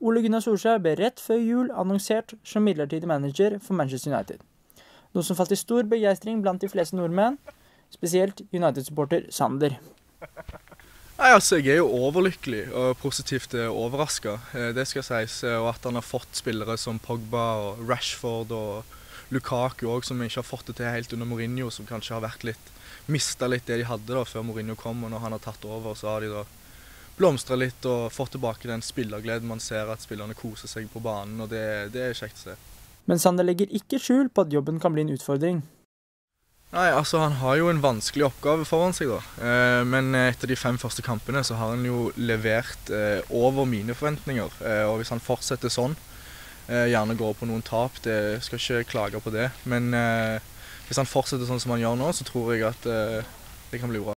Ole Gunnar Solskjær ble rett før jul annonsert som midlertidig manager for Manchester United. Noe som falt i stor begeistring blant de fleste nordmenn, spesielt United-supporter Sander. Nei, altså, jeg er jo overlykkelig og positivt overrasket, det skal sies. Og at han har fått spillere som Pogba og Rashford og Lukaku også, som ikke har fått det til helt under Mourinho, som kanskje har mistet litt det de hadde da, før Mourinho kom, og når han har tatt over, så har de da blomstret litt og fått tilbake den spillergleden. Man ser at spillerne koser seg på banen, og det er kjekt å se. Men Sander legger ikke skjul på at jobben kan bli en utfordring. Nei, altså han har jo en vanskelig oppgave foran seg da, men etter de 5 første kampene så har han jo levert over mine forventninger, og hvis han fortsetter sånn, gjerne går på noen tap, det skal ikke klage på det, men hvis han fortsetter sånn som han gjør nå, så tror jeg at det kan bli bra.